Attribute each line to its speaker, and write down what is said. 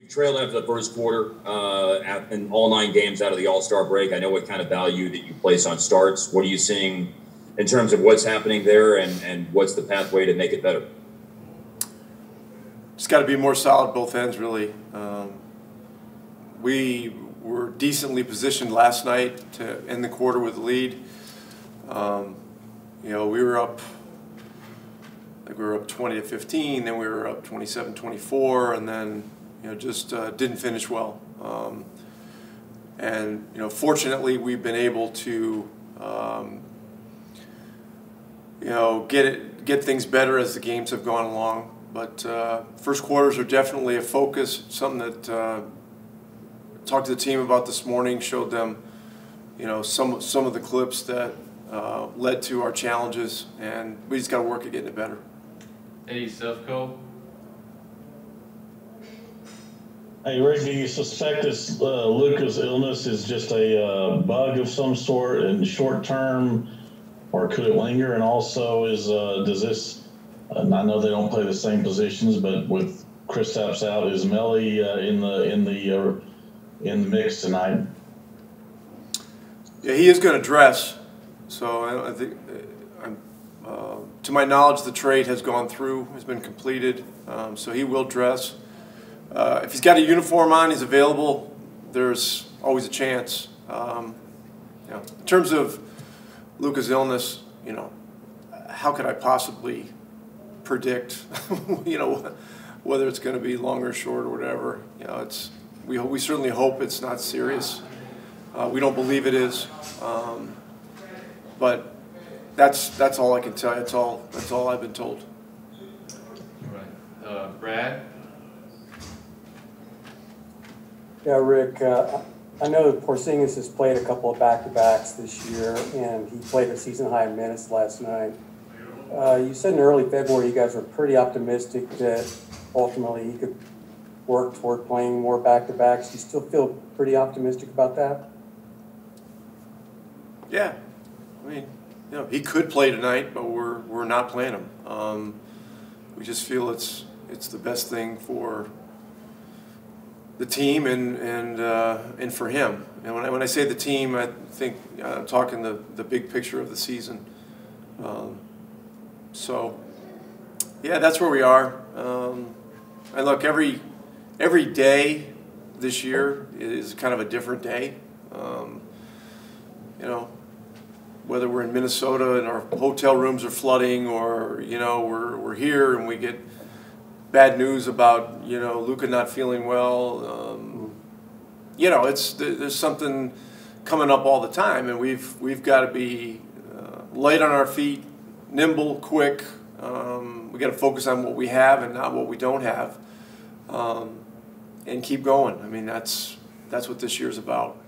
Speaker 1: Trail after the first quarter in all 9 games out of the All-Star break. I know what kind of value that you place on starts. What are you seeing in terms of what's happening there, and what's the pathway to make it better?
Speaker 2: It's got to be more solid both ends, really. We were decently positioned last night to end the quarter with a lead. We were up. I think we were up 20-15, then we were up 27-24, and then just didn't finish well. Fortunately, we've been able to get things better as the games have gone along. But first quarters are definitely a focus. Something that talked to the team about this morning, showed them some of the clips that led to our challenges, and we just got to work at getting it better.
Speaker 3: Eddie Sefko.
Speaker 4: Hey, Rick, do you suspect this Luka's illness is just a bug of some sort and short term, or could it linger? And also, does this? I know they don't play the same positions, but with Kristaps out, is Melli in the mix tonight?
Speaker 2: Yeah, he is going to dress. So I think, to my knowledge, the trade has gone through, has been completed. So he will dress. If he's got a uniform on, he's available. There's always a chance. In terms of Luka's illness, how could I possibly predict, whether it's going to be long or short or whatever? We certainly hope it's not serious. We don't believe it is, but that's all I can tell you. That's all I've been told.
Speaker 3: Right, Brad.
Speaker 5: Yeah, Rick, I know Porzingis has played a couple of back-to-backs this year, and he played a season-high minutes last night. You said in early February you guys were pretty optimistic that ultimately he could work toward playing more back-to-backs. Do you still feel pretty optimistic about that?
Speaker 2: Yeah. I mean, he could play tonight, but we're not playing him. We just feel it's the best thing for the team and for him. And when I say the team, I think I'm talking the big picture of the season. So yeah, that's where we are. And look, every day this year is kind of a different day. Whether we're in Minnesota and our hotel rooms are flooding, or we're here and we get bad news about Luka not feeling well. There's something coming up all the time, and we've got to be light on our feet, nimble, quick. We got to focus on what we have and not what we don't have, and keep going. I mean, that's what this year's about.